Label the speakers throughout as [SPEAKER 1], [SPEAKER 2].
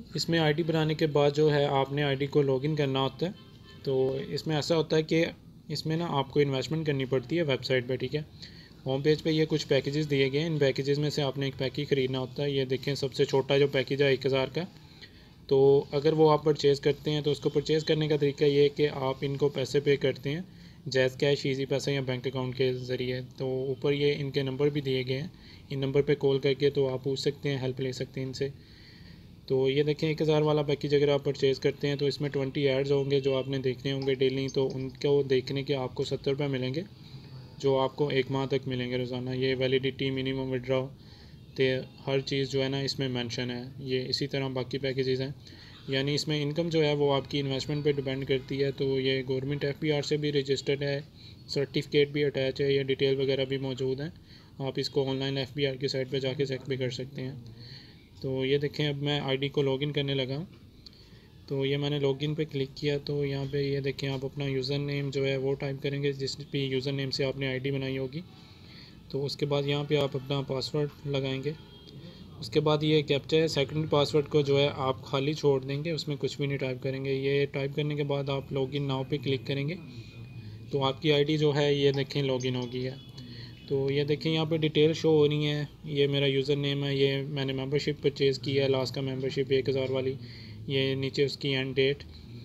[SPEAKER 1] इसमें आईडी बनाने के बाद जो है आपने आईडी को लॉगिन करना होता है। तो इसमें ऐसा होता है कि इसमें ना आपको इन्वेस्टमेंट करनी पड़ती है वेबसाइट पे, ठीक है। होम पेज पे ये कुछ पैकेजेस दिए गए हैं, इन पैकेजेस में से आपने एक पैकेज ख़रीदना होता है। ये देखें सबसे छोटा जो पैकेज है 1000 का। तो अगर वो आप परचेज़ करते हैं तो उसको परचेज़ करने का तरीका ये है कि आप इनको पैसे पे करते हैं जैज़ कैश, ईजी पैसा या बैंक अकाउंट के ज़रिए। तो ऊपर ये इनके नंबर भी दिए गए हैं, इन नंबर पे कॉल करके तो आप पूछ सकते हैं, हेल्प ले सकते हैं इनसे। तो ये देखें 1000 वाला पैकेज अगर आप परचेज़ करते हैं तो इसमें 20 एड्स होंगे जो आपने देखने होंगे डेली। तो उनको देखने के आपको 70 रुपये मिलेंगे, जो आपको 1 माह तक मिलेंगे रोज़ाना। ये वैलिडिटी, मिनिमम विड्रॉ, तो हर चीज़ जो है ना इसमें मेंशन है। ये इसी तरह बाकी पैकेजेस हैं, यानी इसमें इनकम जो है वो आपकी इन्वेस्टमेंट पे डिपेंड करती है। तो ये गवर्नमेंट FBR से भी रजिस्टर्ड है, सर्टिफिकेट भी अटैच है, ये डिटेल वगैरह भी मौजूद हैं। आप इसको ऑनलाइन FBR की साइट पे जाके चेक भी कर सकते हैं। तो ये देखें अब मैं आईडी को लॉगिन करने लगा हूँ। तो ये मैंने लॉगिन पे क्लिक किया तो यहाँ पे ये देखें आप अपना यूज़र नेम जो है वो टाइप करेंगे, जिस भी यूज़र नेम से आपने आईडी बनाई होगी। तो उसके बाद यहाँ पे आप अपना पासवर्ड लगाएंगे। उसके बाद ये कैप्चा है, सेकंड पासवर्ड को जो है आप खाली छोड़ देंगे, उसमें कुछ भी नहीं टाइप करेंगे। ये टाइप करने के बाद आप लॉगिन नाउ पे क्लिक करेंगे तो आपकी आईडी जो है ये देखें लॉगिन हो गई है। तो ये देखें यहाँ पे डिटेल शो हो रही है, ये मेरा यूज़र नेम है, ये मैंने मेंबरशिप परचेज़ की है, लास्ट का मेंबरशिप 1000 वाली, ये नीचे उसकी एंड डेट।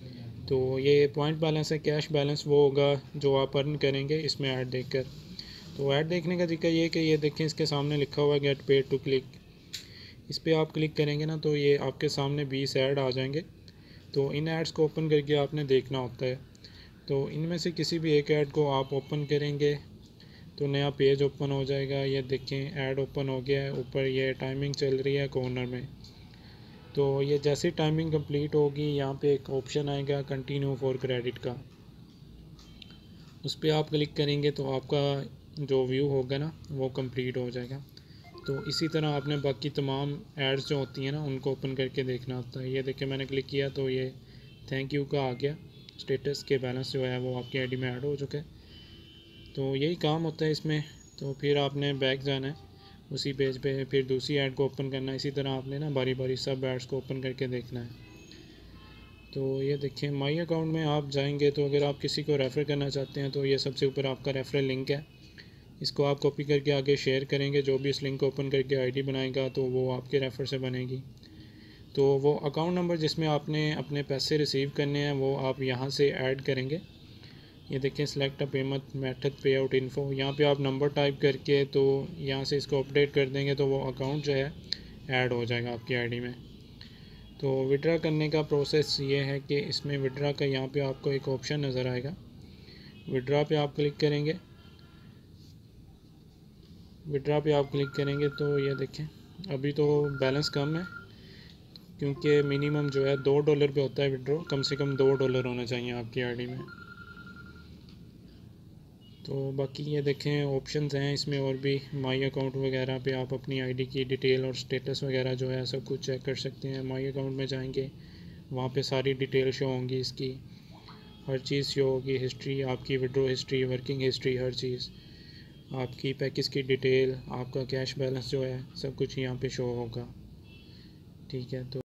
[SPEAKER 1] तो ये पॉइंट बैलेंस है, कैश बैलेंस वो होगा जो आप अर्न करेंगे इसमें ऐड देखकर। तो ऐड देखने का तरीका ये है कि ये देखें इसके सामने लिखा हुआ है गेट पेड टू क्लिक, इस पर आप क्लिक करेंगे ना तो ये आपके सामने 20 ऐड आ जाएंगे। तो इन ऐड्स को ओपन करके आपने देखना होता है। तो इनमें से किसी भी एक ऐड को आप ओपन करेंगे तो नया पेज ओपन हो जाएगा। ये देखें ऐड ओपन हो गया है, ऊपर ये टाइमिंग चल रही है कॉर्नर में। तो ये जैसे टाइमिंग कंप्लीट होगी यहाँ पे एक ऑप्शन आएगा कंटिन्यू फॉर क्रेडिट का, उस पर आप क्लिक करेंगे तो आपका जो व्यू होगा ना वो कंप्लीट हो जाएगा। तो इसी तरह आपने बाकी तमाम एड्स जो होती हैं ना उनको ओपन करके देखना होता है। ये देखिए मैंने क्लिक किया तो ये थैंक यू का आ गया, स्टेटस के बैलेंस जो है वो आपकी आईडी में ऐड हो चुका है। तो यही काम होता है इसमें। तो फिर आपने बैक जाना है उसी पेज पे, फिर दूसरी ऐड को ओपन करना है। इसी तरह आपने ना बारी बारी सब एड्स को ओपन करके देखना है। तो ये देखिए माई अकाउंट में आप जाएंगे तो अगर आप किसी को रेफ़र करना चाहते हैं तो ये सबसे ऊपर आपका रेफरल लिंक है, इसको आप कॉपी करके आगे शेयर करेंगे। जो भी इस लिंक को ओपन करके आईडी बनाएगा तो वो आपके रेफ़र से बनेगी। तो वो अकाउंट नंबर जिसमें आपने अपने पैसे रिसीव करने हैं वो आप यहाँ से ऐड करेंगे। ये देखें select a payment method pay out info, यहाँ पे आप नंबर टाइप करके तो यहाँ से इसको अपडेट कर देंगे तो वो अकाउंट जो है ऐड हो जाएगा आपकी आईडी में। तो विड्रा करने का प्रोसेस ये है कि इसमें विड्रा का यहाँ पे आपको एक ऑप्शन नज़र आएगा, विड्रा पे आप क्लिक करेंगे। विड्रा पे आप क्लिक करेंगे तो ये देखें अभी तो बैलेंस कम है क्योंकि मिनिमम जो है $2 पे होता है विड्रॉ, कम से कम $2 होना चाहिए आपकी आईडी में। तो बाकी ये देखें ऑप्शंस हैं इसमें और भी, माई अकाउंट वगैरह पे आप अपनी आईडी की डिटेल और स्टेटस वगैरह जो है सब कुछ चेक कर सकते हैं। माई अकाउंट में जाएंगे वहाँ पे सारी डिटेल शो होंगी, इसकी हर चीज़ शो होगी, हिस्ट्री आपकी, विड्रॉ हिस्ट्री, वर्किंग हिस्ट्री, हर चीज़ आपकी, पैकेज की डिटेल, आपका कैश बैलेंस जो है सब कुछ यहाँ पे शो होगा। ठीक है। तो